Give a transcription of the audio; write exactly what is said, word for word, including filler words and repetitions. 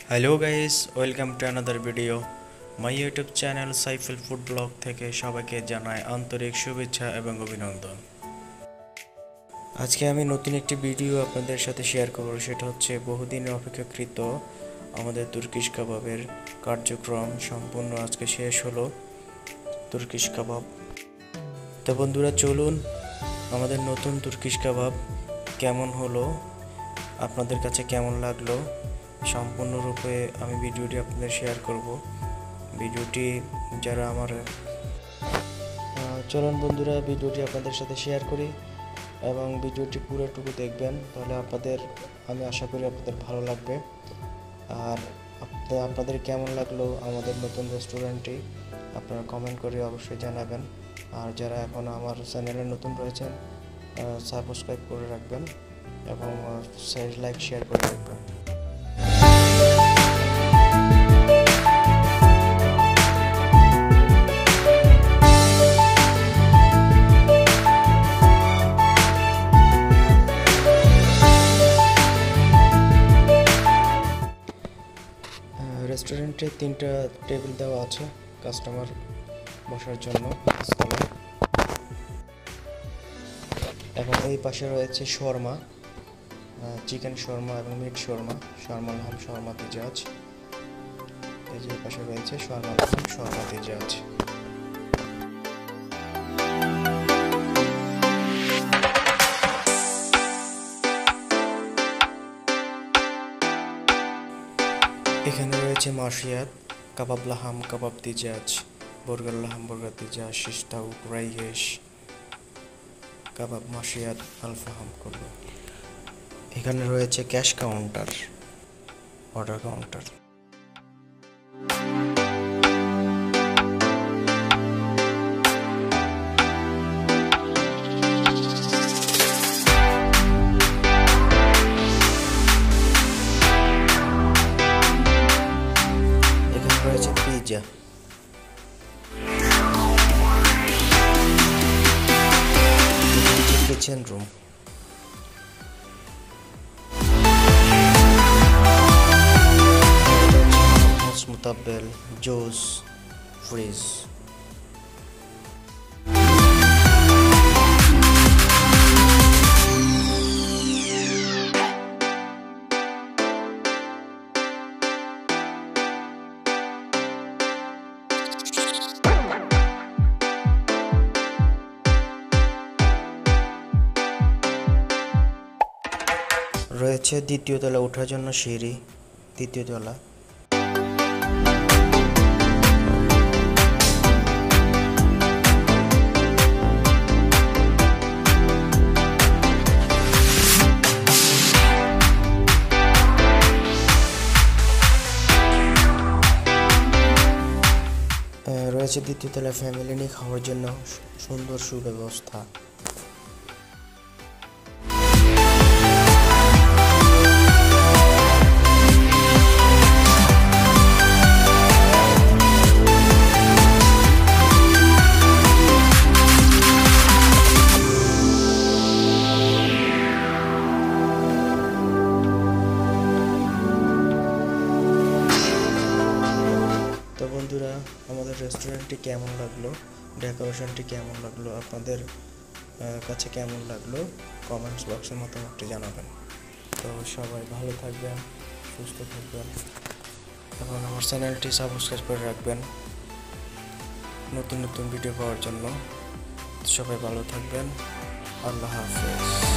Hello guys, welcome to another video. My YouTube channel Saiful food vlog থেকে সবাইকে জানাই আন্তরিক শুভেচ্ছা এবং অভিনন্দন। আজকে আমি নতুন একটি ভিডিও আপনাদের সাথে শেয়ার করব। সেটা হচ্ছে বহুদিনের অপেক্ষাকৃত আমাদের তুর্কিশ কাবাবের কার্যক্রম সম্পূর্ণ আজকে শেষ হলো। তুর্কিশ কাবাব, তো বন্ধুরা চলুন আমাদের নতুন তুর্কিশ কাবাব কেমন হলো, আপনাদের কাছে কেমন লাগলো, সম্পূর্ণরূপে আমি ভিডিওটি আপনাদের শেয়ার করব। ভিডিওটি যারা আমার চলুন বন্ধুরা ভিডিওটি আপনাদের সাথে শেয়ার করি এবং ভিডিওটি পুরোটুকু দেখবেন, তাহলে আপনাদের আমি আশা করি আপনাদের ভালো লাগবে। আর আপনাদের কেমন লাগলো আমাদের নতুন রেস্টুরেন্টটি আপনারা কমেন্ট করে অবশ্যই জানাবেন। আর যারা এখন আমার চ্যানেলে নতুন রয়েছেন সাবস্ক্রাইব করে রাখবেন এবং লাইক শেয়ার করে রাখবেন। রেস্টুরেন্টে তিনটা টেবিল দেওয়া আছে কাস্টমার বসার জন্য এবং এই পাশে রয়েছে শর্মা, চিকেন শর্মা এবং মিট শর্মা, শর্মা লাহাম শর্মা তিজাজ। এই যে পাশে রয়েছে শর্মা লাহাম শর্মা তিজাজ। এখানে রয়েছে মাশিয়াত, কাবাব লাহাম কাবাব তিজাজ, বার্গার লাহাম বার্গার তিজাজ, শিশ তাউক, রাইগেশ, কাবাব মাশিয়াত, আলফাহাম করব। এখানে রয়েছে ক্যাশ কাউন্টার, অর্ডার কাউন্টার। এখানে রয়েছে পিৎজা। কিচেন রুম, মুতাব্বেল, জুস, ফ্রিজ। রয়েছে দ্বিতীয় তলা ওঠার জন্য সিঁড়ি, তৃতীয় তলা। রয়েছে দ্বিতীয় তলায় ফ্যামিলি নিয়ে খাওয়ার জন্য সুন্দর সুব্যবস্থা। তো বন্ধুরা আমাদের রেস্টুরেন্টটি কেমন লাগলো, ডেকোরেশনটি কেমন লাগলো, আপনাদের কাছে কেমন লাগলো কমেন্টস বক্সের মতামতটি জানাবেন। তো সবাই ভালো থাকবেন, সুস্থ থাকবেন এবং আমার চ্যানেলটি সাবস্ক্রাইব করে রাখবেন নতুন নতুন ভিডিও পাওয়ার জন্য। সবাই ভালো থাকবেন, আল্লাহ হাফেজ।